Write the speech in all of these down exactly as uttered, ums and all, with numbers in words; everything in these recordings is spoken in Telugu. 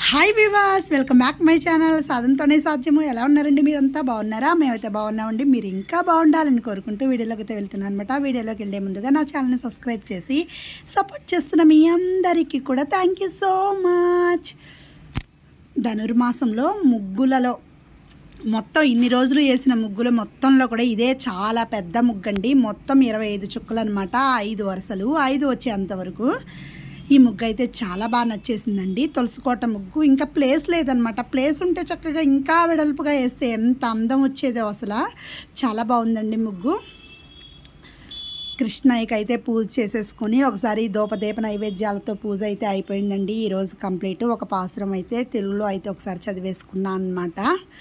హాయ్ వివాస్, వెల్కమ్ బ్యాక్ మై ఛానల్ సాధనతోనే సాధ్యము. ఎలా ఉన్నారండి? మీరంతా బాగున్నారా? మేమైతే బాగున్నామండి. మీరు ఇంకా బాగుండాలని కోరుకుంటూ వీడియోలోకి అయితే వెళ్తున్నాను అనమాట. వీడియోలోకి వెళ్ళే ముందుగా నా ఛానల్ని సబ్స్క్రైబ్ చేసి సపోర్ట్ చేస్తున్న మీ అందరికీ కూడా థ్యాంక్ యూ సో మచ్. ధనుర్మాసంలో ముగ్గులలో మొత్తం ఇన్ని రోజులు వేసిన ముగ్గులు మొత్తంలో కూడా ఇదే చాలా పెద్ద ముగ్గండి. మొత్తం ఇరవై ఐదు చుక్కలు అనమాట. ఐదు వరుసలు, ఐదు వచ్చేంతవరకు ఈ ముగ్గు అయితే చాలా బాగా నచ్చేసిందండి. తులసికోట ముగ్గు. ఇంకా ప్లేస్ లేదనమాట. ప్లేస్ ఉంటే చక్కగా ఇంకా వెడల్పుగా వేస్తే ఎంత అందం వచ్చేదో అసలు. చాలా బాగుందండి ముగ్గు. కృష్ణయ్యకి అయితే పూజ చేసేసుకొని ఒకసారి దూపదీప నైవేద్యాలతో పూజ అయితే అయిపోయిందండి ఈరోజు కంప్లీట్. ఒక పాసురం అయితే తెలుగులో అయితే ఒకసారి చదివేసుకున్నాను అనమాట.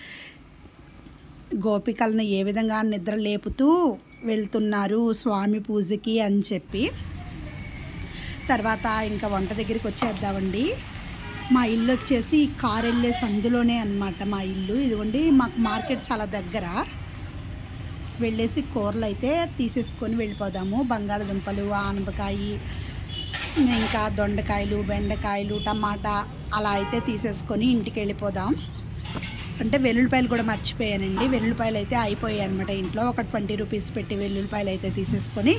గోపికలను ఏ విధంగా నిద్ర లేపుతూ వెళ్తున్నారు స్వామి పూజకి అని చెప్పి. తర్వాత ఇంకా వంట దగ్గరికి వచ్చేద్దామండి. మా ఇల్లు వచ్చేసి కారు వెళ్ళే సందులోనే అనమాట మా ఇల్లు. ఇదిగోండి, మాకు మార్కెట్ చాలా దగ్గర. వెళ్ళేసి కూరలు అయితే తీసేసుకొని వెళ్ళిపోదాము. బంగాళదుంపలు, ఆనపకాయ, ఇంకా దొండకాయలు, బెండకాయలు, టమాటా అలా అయితే తీసేసుకొని ఇంటికి వెళ్ళిపోదాం. అంటే వెల్లుల్లిపాయలు కూడా మర్చిపోయానండి. వెల్లుల్లిపాయలు అయితే అయిపోయాయి అనమాట ఇంట్లో. ఒక ట్వంటీ రూపీస్ పెట్టి వెల్లుల్లిపాయలు అయితే తీసేసుకొని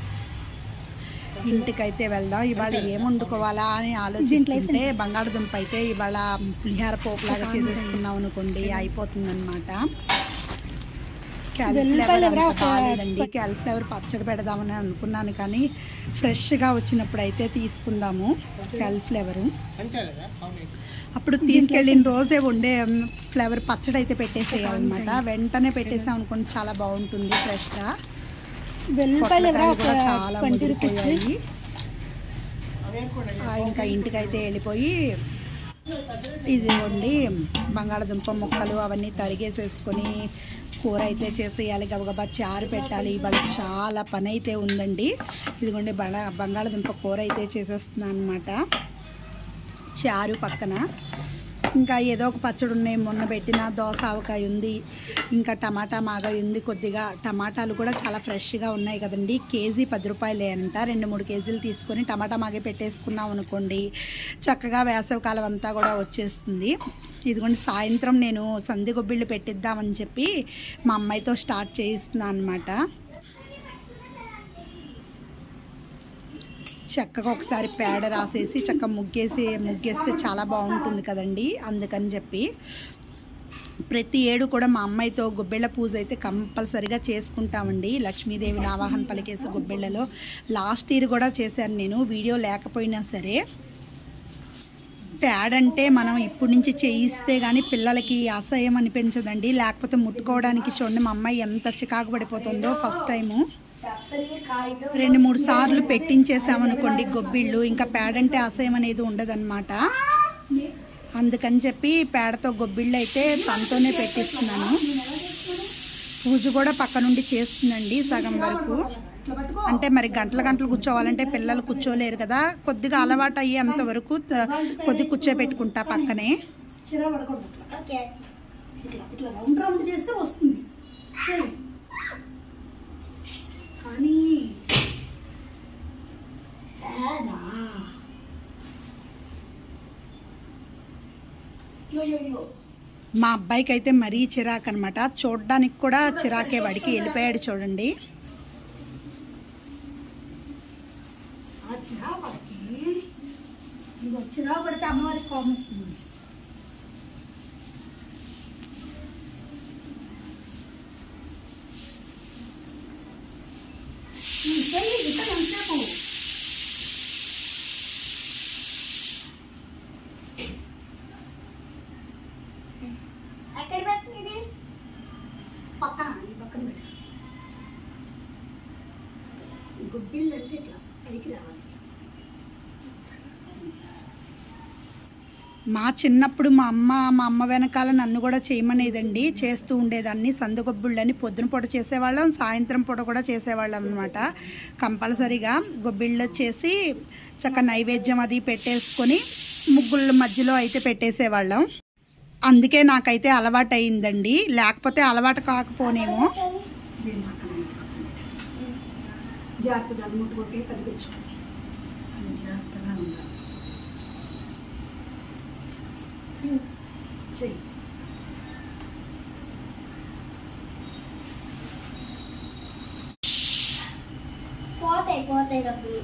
ఇంటికైతే వెళ్దాం. ఇవాళ ఏం వండుకోవాలా అని ఆలోచిస్తుంటే బంగాళదుంప అయితే ఇవాళ పులిహార పోపులాగా చేసేసుకున్నాం అనుకోండి, అయిపోతుందన్నమాట. క్యాలీఫ్లవర్ అంత బాగాలేదండి. క్యాలీఫ్లవర్ పచ్చడి పెడదామని అనుకున్నాను, కానీ ఫ్రెష్గా వచ్చినప్పుడు అయితే తీసుకుందాము క్యాలీఫ్లవరు. అప్పుడు తీసుకెళ్ళిన రోజే వండే ఫ్లేవర్ పచ్చడి అయితే పెట్టేసేయాలన్నమాట. వెంటనే పెట్టేసాం అనుకోండి, చాలా బాగుంటుంది ఫ్రెష్గా. వెల్లుల్లిపాయలు కూడా చాలా ముదిరిపోయాయి. ఇంకా ఇంటికైతే వెళ్ళిపోయి ఇదిగోండి బంగాళదుంప ముక్కలు అవన్నీ తరిగేసేసుకొని కూర అయితే చేసేయాలి. గబగబా చారు పెట్టాలి. ఇవాళ చాలా పని అయితే ఉందండి. ఇదిగోండి బంగా బంగాళదుంప కూర అయితే చేసేస్తున్నాను అనమాట. చారు పక్కన ఇంకా ఏదో ఒక పచ్చడి ఉన్నాయి. మొన్న పెట్టిన దోస ఆవకాయ ఉంది, ఇంకా టమాటా మాగాయ ఉంది. కొద్దిగా టమాటాలు కూడా చాలా ఫ్రెష్గా ఉన్నాయి కదండి. కేజీ పది రూపాయలే అంట. రెండు మూడు కేజీలు తీసుకొని టమాటా మాగాయ పెట్టేసుకున్నాం అనుకోండి, చక్కగా వేసవికాలం అంతా కూడా వచ్చేస్తుంది. ఇదిగోండి సాయంత్రం నేను సంది గొబ్బిళ్ళు పెట్టిద్దామని చెప్పి మా అమ్మాయితో స్టార్ట్ చేయిస్తున్నాను అనమాట. చక్కగా ఒకసారి పేడ రాసేసి చక్కగా ముగ్గేసి ముగ్గేస్తే చాలా బాగుంటుంది కదండి. అందుకని చెప్పి ప్రతి ఏడు కూడా మా అమ్మాయితో గొబ్బిళ్ళ పూజ అయితే కంపల్సరిగా చేసుకుంటామండి. లక్ష్మీదేవిని ఆవాహన పలికేసి గొబ్బిళ్ళలో లాస్ట్ ఇయర్ కూడా చేశాను నేను, వీడియో లేకపోయినా సరే. ప్యాడ్ అంటే మనం ఇప్పటి నుంచి చేయిస్తే కానీ పిల్లలకి అసహ్యం అనిపించదండి. లేకపోతే ముట్టుకోవడానికి చూడండి మా అమ్మాయి ఎంత చికాకు పడిపోతుందో. ఫస్ట్ టైము రెండు మూడు సార్లు పెట్టించేసామనుకోండి గొబ్బిళ్ళు, ఇంకా పేడ అంటే అసహ్యం అనేది ఉండదన్నమాట. అందుకని చెప్పి పేడతో గొబ్బిళ్ళు అయితే తనతోనే పెట్టిస్తున్నాను. పూజ కూడా పక్క నుండి చేస్తుందండి సగం వరకు. అంటే మరి గంటల గంటలు కూర్చోవాలంటే పిల్లలు కూర్చోలేరు కదా. కొద్దిగా అలవాటు అయ్యేంత వరకు కొద్దిగా కూర్చోబెట్టుకుంటా పక్కనే. చేస్తే వస్తుంది కానీ మా అబ్బాయికి అయితే మరీ చిరాకు అనమాట. చూడడానికి కూడా చిరాకే, వాడికి వెళ్ళిపోయాడు చూడండి. చిరాకు పడితే అమ్మవారికి కోపం వస్తుంది. పక్కన ఈ పక్కన పెట్టు. గుబ్బిళ్ళు అంటే ఇట్లా పైకి రావాలి. మా చిన్నప్పుడు మా అమ్మ మా అమ్మ వెనకాల నన్ను కూడా చేయమనేదండి. చేస్తూ ఉండేదాన్ని. సందుగొబ్బిళ్ళని పొద్దున పూట చేసేవాళ్ళం, సాయంత్రం పూట కూడా చేసేవాళ్ళం అనమాట. కంపల్సరీగా గొబ్బిళ్ళు చేసి చక్క నైవేద్యం అది పెట్టేసుకొని ముగ్గుల మధ్యలో అయితే పెట్టేసేవాళ్ళం. అందుకే నాకైతే అలవాటు అయిందండి. లేకపోతే అలవాటు కాకపోనేమో. జాగ్రత్తగా ముట్టుకోకే కనిపించుకో, జాగ్రత్తగా ఉండాలి. చెయ్యి. పోతాయి పోతాయి డబ్బులు.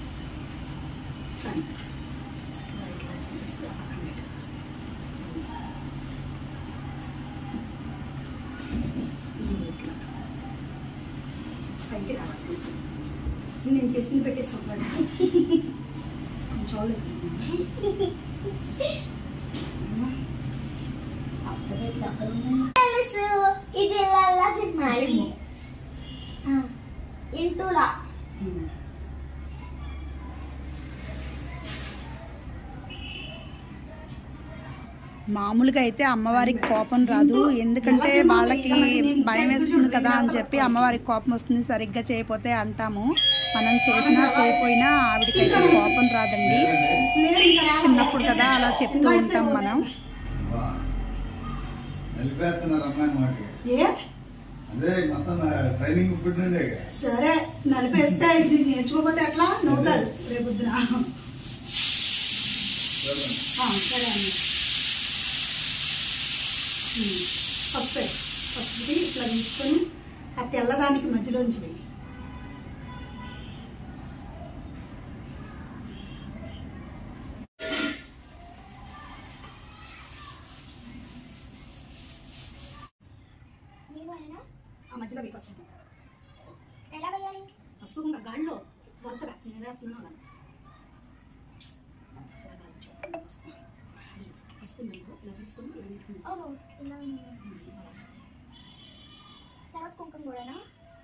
పైకి రావాలి. నేను చేసింది పెట్టేసాను చూడలేదు. తెలుసు ఇది ఇలా చెప్పాలి ఇంటూలా. మామూలుగా అయితే అమ్మవారికి కోపం రాదు, ఎందుకంటే వాళ్ళకి భయం వేస్తుంది కదా అని చెప్పి అమ్మవారికి కోపం వస్తుంది సరిగ్గా చేయకపోతే అంటాము. మనం చేసినా చేయకపోయినా ఆవిడకైతే కోపం రాదండి. చిన్నప్పుడు కదా అలా చెప్తూ ఉంటాం మనం. సరే నలిపేస్తే ఇది నేర్చుకోకపోతే ఎట్లా నవ్వుతారు రేపొద్దున. సరే అండి. పప్పు పప్పుది ఇట్లా తీసుకొని ఆ తెల్లదానికి మధ్యలోంచి వెయ్యి. ఆ మధ్యలో వెయ్యి పసుపు. ఎలా వేయాలి? పసుపు ఇంకా గాడిలో వరుసగా నేను వేస్తున్నాను అలా పసుపు ఇలా తీసుకొని తర్వాత కుంకుమ కూడానా?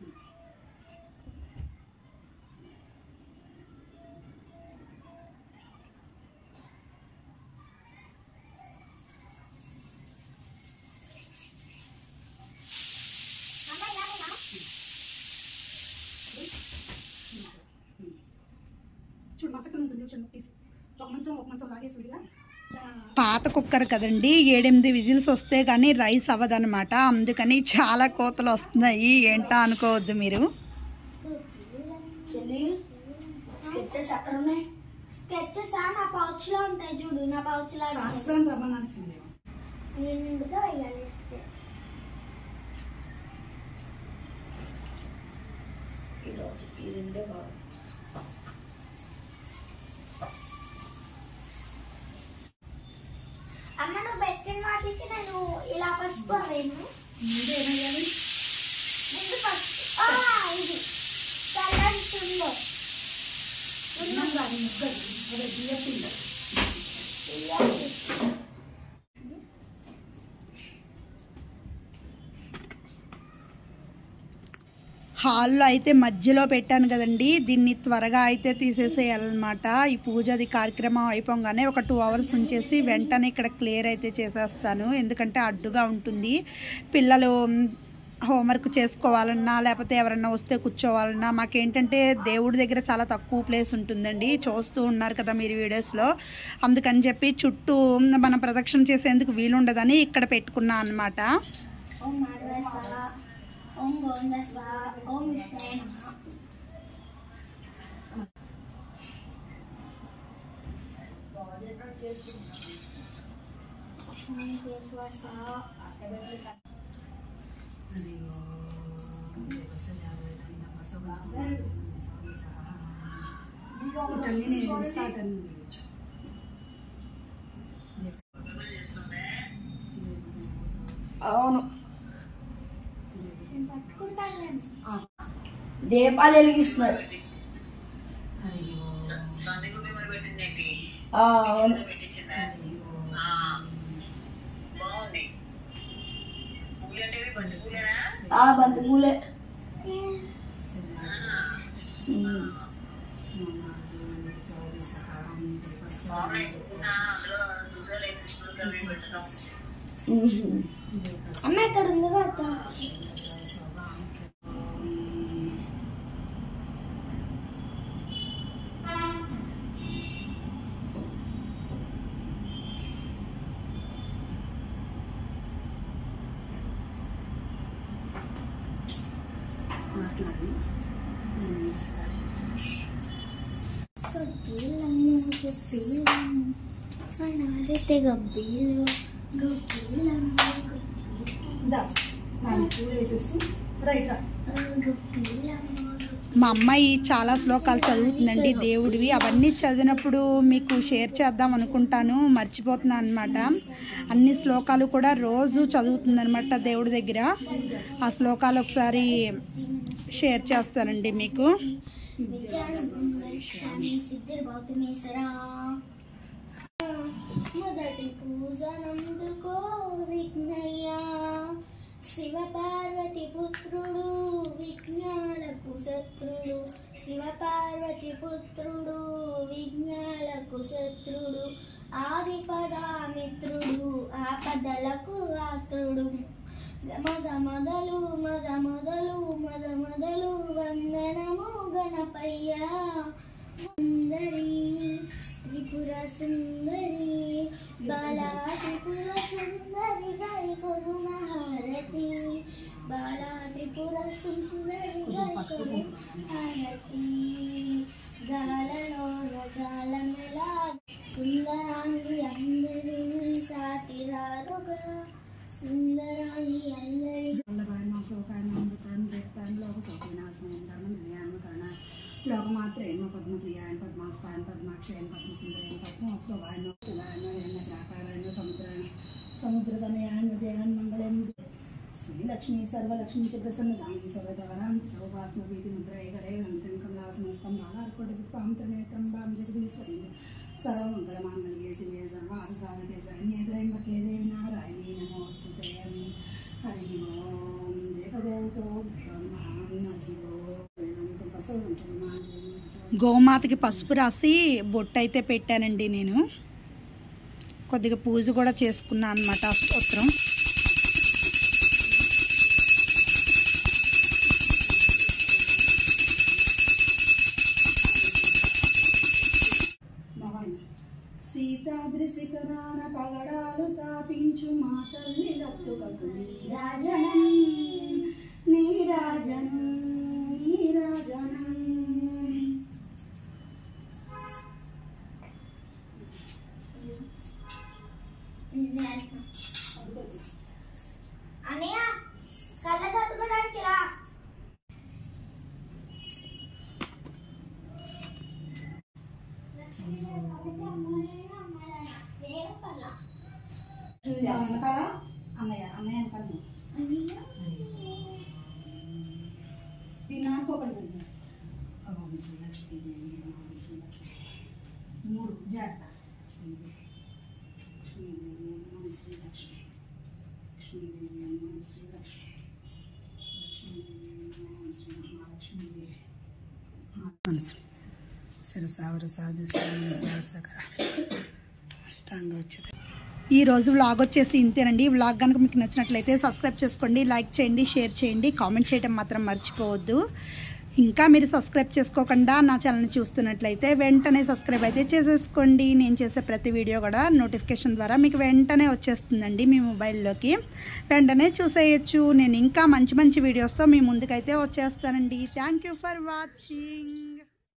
చూడు మచ్చకం ఉంటుంది చూడండి, తీసి ఒక మంచం ఒక మంచం లాగేసిందిగా. పాత కుక్కర్ కదండి, ఏడెనిమిది విజిల్స్ వస్తే కానీ రైస్ అవ్వదనమాట. అందుకని చాలా కోతలు వస్తున్నాయి, ఏంటా అనుకోవద్దు మీరు. స్కెచెస్ నా పౌచ్ లో ఉంటాయి చూడు, నా పౌచ్ లో నిండుగా వేయాలి. అమ్మ నువ్వు పెట్టిన వాటికి నేను ఇలా పసుపు అవేను ముందు పసుపు ఇది చల్లంటుందో హాల్లో అయితే మధ్యలో పెట్టాను కదండి, దీన్ని త్వరగా అయితే తీసేసేయాలన్నమాట. ఈ పూజది కార్యక్రమం అయిపోగానే ఒక టూ అవర్స్ ఉంచేసి వెంటనే ఇక్కడ క్లియర్ అయితే చేసేస్తాను. ఎందుకంటే అడ్డుగా ఉంటుంది, పిల్లలు హోంవర్క్ చేసుకోవాలన్నా లేకపోతే ఎవరన్నా వస్తే కూర్చోవాలన్నా. మాకేంటంటే దేవుడి దగ్గర చాలా తక్కువ ప్లేస్ ఉంటుందండి, చూస్తూ ఉన్నారు కదా మీరు వీడియోస్లో. అందుకని చెప్పి చుట్టూ మనం ప్రదక్షిణ చేసేందుకు వీలుండదని ఇక్కడ పెట్టుకున్నా అన్నమాట. ఓం గోవింద స్వాహ, ఓం విష్ణువే నమః. అవును, దీపాలు వెలిగిస్తున్నారు. బంతి పూలే. అమ్మ ఎక్కడ ఉంది? మా అమ్మాయి చాలా శ్లోకాలు చదువుతుందండి దేవుడివి. అవన్నీ చదివినప్పుడు మీకు షేర్ చేద్దాం అనుకుంటాను, మర్చిపోతున్నాను అనమాట. అన్ని శ్లోకాలు కూడా రోజు చదువుతుందనమాట దేవుడి దగ్గర. ఆ శ్లోకాలు ఒకసారి షేర్ చేస్తానండి మీకు. మొదటి పూజనందుకో విఘ్నయ్య, శివ పార్వతి పుత్రుడు విఘ్నాలకు శత్రుడు, శివ పార్వతి పుత్రుడు విఘ్నాలకు శత్రుడు, ఆది పదామిత్రుడు ఆపదలకు ఆత్రుడు, మద మొదలు మద మొదలు మద మొదలు వందనము గణపయ్య. సుందరి త్రిపుర సుందరి బాలా త్రిపుర సుందరి గై కొడు మహారతి, బాలా త్రిపుర సుందరి గై కొడు మహారతి, గాలలో రజాల మెలా సుందరాంగి అందరి సాటిరారుగా, సుందరాంగి అందరి లోకమాత్రేణ పద్మప్రియాయన పద్మాస్తాయన పద్మాక్షయన పద్మసుందరైన పద్మోక్తవాయన కులాయన ప్రాకారాయన సముద్రాయన సముద్రగణయాయన జయాన్ మంగళం శ్రీలక్ష్మీ సర్వలక్ష్మీ చ ప్రసన్నదాం సర్వదారాం సౌభాస్మవీతి ముద్రయ కరే నంతం కమలాసనస్తం బాలార్కోటపాం త్రినేత్రం బాం జగదీశ్వరీ సర్వమంగళమాంగళ్యే శివే సర్వార్థసాధకే శరణ్యేత్రయంబకే దేవి నారాయణీ నమోస్తుతే. హరి ఓం దేవదేవతో గోమాతకి పసుపు రాసి బొట్టు అయితే పెట్టానండి. నేను కొద్దిగా పూజ కూడా చేసుకున్నాను అన్నమాట. అష్టోత్తరం సీతాద్రి శిఖరాన పగడాలు తాపించు మా తల్లి దత్తుకకు నీరాజనం నీరాజనం నీరాజనం. అన్నయ్య కళ్ళ కత్తుకోవడానికి రా. అన్నయ్య అన్నయ్య అనుకోండి దీన్ని అనుకోకండి. ఓం శ్రీ లక్ష్మీదేవి ఓం శ్రీ లక్ష్మీ మూడు జాగ్రత్త. లక్ష్మీదేవి ఓం శ్రీ లక్ష్మీ లక్ష్మీదేవి ఓం శ్రీ లక్ష్మీ లక్ష్మీదేవి ఓం శ్రీ మహాలక్ష్మీదేవి శిరసావర సాధు సకర అష్టాంగ వచ్చేది. ఈ రోజు వ్లాగ్ వచ్చేసి ఇంతేనండి. ఈ వ్లాగ్ కనుక మీకు నచ్చినట్లయితే సబ్స్క్రైబ్ చేసుకోండి, లైక్ చేయండి, షేర్ చేయండి, కామెంట్ చేయడం మాత్రం మర్చిపోవద్దు. ఇంకా మీరు సబ్స్క్రైబ్ చేసుకోకుండా నా ఛానల్ని చూస్తున్నట్లయితే వెంటనే సబ్స్క్రైబ్ అయితే చేసేసుకోండి. నేను చేసే ప్రతి వీడియో కూడా నోటిఫికేషన్ ద్వారా మీకు వెంటనే వచ్చేస్తుందండి మీ మొబైల్లోకి. వెంటనే చూసేయచ్చు. నేను ఇంకా మంచి మంచి వీడియోస్తో మీ ముందుకైతే వచ్చేస్తానండి. Thank you for watching.